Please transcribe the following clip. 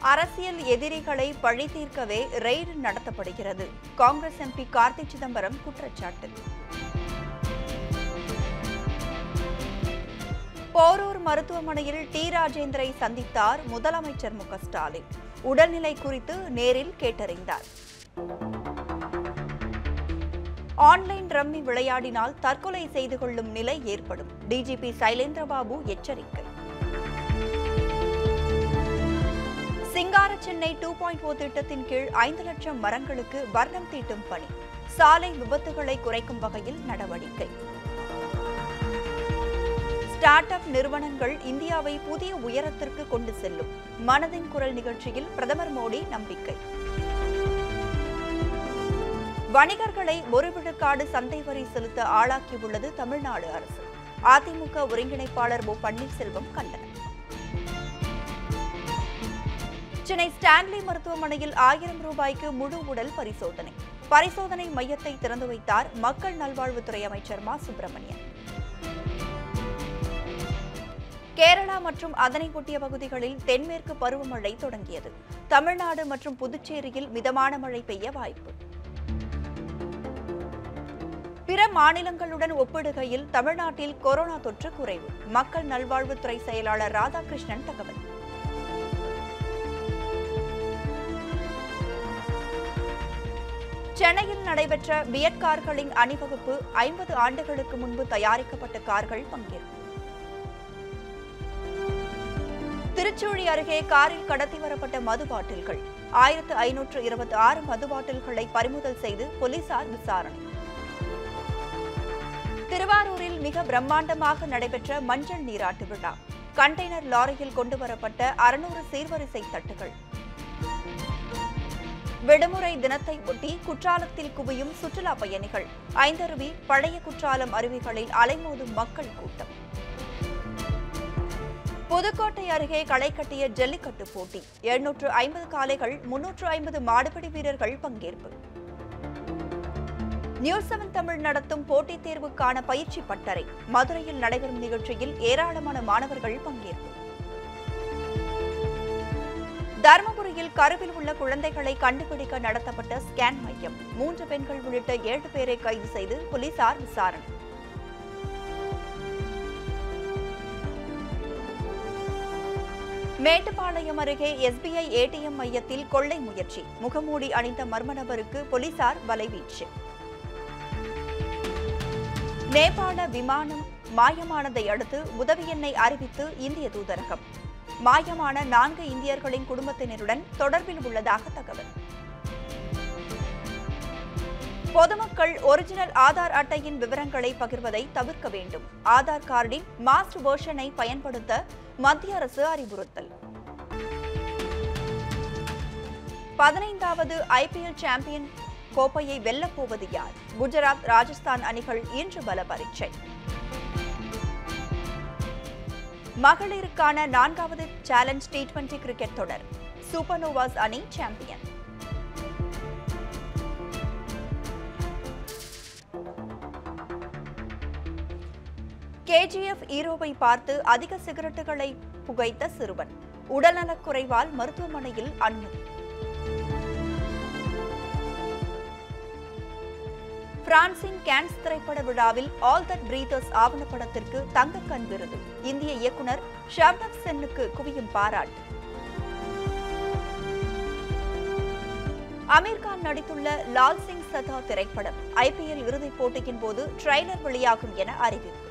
அரசியல் எதிரிகளை பழி தீர்க்கவே ரெய்டு நடத்தப்படுகிறது. காங்கிரஸ் எம்பி கார்த்தி சிதம்பரம் குற்றச்சாட்டு. போரூர் மருத்துவமனையில் டி. ராஜேந்திரை சந்தித்தார் முதலமைச்சர் மு.க.ஸ்டாலின். உடல்நிலை குறித்து நேரில் கேட்டறிந்தார். ஆன்லைன் ரம்மி விளையாடினால் தற்கொலை செய்து கொள்ளும் நிலை ஏற்படும். டிஜிபி சைலேந்திரபாபு எச்சரிக்கை. சிங்கார சென்னை 2.0 திட்டத்தின் கீழ் 5 லட்சம் மரங்களுக்கு வர்ணம் தீட்டும் பணி. சாலை விபத்துகளை குறைக்கும் வகையில் நடவடிக்கை. ஸ்டார்ட் அப் நிறுவனங்கள் இந்தியாவை புதிய உயரத்திற்கு கொண்டு செல்லும். மனதின் குரல் நிகழ்ச்சியில் பிரதமர் மோடி நம்பிக்கை. வணிகர்களை ஒரு விழுக்காடு சந்தை வரி செலுத்த ஆளாக்கியுள்ளது தமிழ்நாடு அரசு. அதிமுக ஒருங்கிணைப்பாளர் ஓ. பன்னீர்செல்வம் கண்டனம். சென்னை ஸ்டான்லி மருத்துவமனையில் 1000 ரூபாய்க்கு முழு உடல் பரிசோதனை. பரிசோதனை மையத்தை திறந்து வைத்தார் மக்கள் நல்வாழ்வுத்துறை அமைச்சர் மா. சுப்பிரமணியன். கேரளா மற்றும் அதனை ஒட்டிய பகுதிகளில் தென்மேற்கு பருவமழை தொடங்கியது. தமிழ்நாடு மற்றும் புதுச்சேரியில் மிதமான மழை பெய்ய வாய்ப்பு. பிற மாநிலங்களுடன் ஒப்பிடுகையில் தமிழ்நாட்டில் கொரோனா தொற்று குறைவு. மக்கள் நல்வாழ்வுத்துறை செயலாளர் ராதாகிருஷ்ணன் தகவல். சென்னையில் நடைபெற்ற பியட் கார்களின் அணிவகுப்பு 50 ஆண்டுகளுக்கு முன்பு தயாரிக்கப்பட்ட கார்கள் பங்கேற்பு. திருச்சூழி அருகே காரில் கடத்தி வரப்பட்ட மது பாட்டில்கள் 1526 மது பாட்டில்களை பறிமுதல் செய்து போலீசார் விசாரணை. திருவாரூரில் மிக பிரம்மாண்டமாக நடைபெற்ற மஞ்சள் நீராட்டு விழா. கண்டெய்னர் லாரியில் கொண்டுவரப்பட்ட 600 சீர்வரிசை தட்டுகள். விடுமுறை தினத்தை ஒட்டி குற்றாலத்தில் குவியும் சுற்றுலா பயணிகள். ஐந்தருவி, பழைய குற்றாலம் அருவிகளில் அலைமோதும் மக்கள் கூட்டம். புதுக்கோட்டை அருகே களை கட்டிய ஜல்லிக்கட்டு போட்டி. 750 காளைகள், 350 மாடுபிடி வீரர்கள் பங்கேற்பு. News7 தமிழ் நடத்தும் போட்டித் தேர்வுக்கான பயிற்சி பட்டறை. மதுரையில் நடைபெறும் நிகழ்ச்சியில் ஏராளமான மாணவர்கள் பங்கேற்பு. தருமபுரியில் கருவில் உள்ள குழந்தைகளை கண்டுபிடிக்க நடத்தப்பட்ட ஸ்கேன் மையம். 3 பெண்கள் உள்ளிட்ட 7 பேரை கைது செய்து போலீசார் விசாரணை. மேட்டுப்பாளையம் அருகே SBI ATM மையத்தில் கொள்ளை முயற்சி. முகமூடி அணிந்த மர்ம நபருக்கு போலீசார் வலைவீச்சு. நேபாள விமானம் மாயமானதை அடுத்து உதவி எண்ணை அறிவித்து இந்திய தூதரகம். மாயமான 4 இந்தியர்களின் குடும்பத்தினருடன் தொடர்பில் உள்ளதாக தகவல். பொதுமக்கள் ஒரிஜினல் ஆதார் அட்டையின் விவரங்களை பகிர்வதை தவிர்க்க வேண்டும். ஆதார் கார்டின் மாஸ்டர் வெர்ஷனை பயன்படுத்த மத்திய அரசு அறிவுறுத்தல். 15வது IPL சாம்பியன் கோப்பையை வெல்லப்போவது யார்? குஜராத், ராஜஸ்தான் அணிகள் இன்று பல பரீட்சை. மகளிருக்கான 4வது சேலஞ்ச் T20 கிரிக்கெட் தொடர். சூப்பர்னோவாஸ் அணி சாம்பியன். KGF ஹீரோவை பார்த்து அதிக சிகரெட்டுகளை புகைத்த சிறுவன். உடல்நலக்குறைவால் மருத்துவமனையில் அனுமதி. பிரான்சின் கேன்ஸ் திரைப்பட விழாவில் ஆல் தட் பிரீதர்ஸ் ஆவணப்படத்திற்கு தங்கக்கண் விருது. இந்திய இயக்குனர் ஷர்னப் சென்னுக்கு குவியும் பாராட்டு. அமீர் கான் நடித்துள்ள லால் சிங் சதா திரைப்படம் IPL இறுதிப் போட்டியின் போது ட்ரெய்லர் வெளியாகும் என அறிவிப்பு.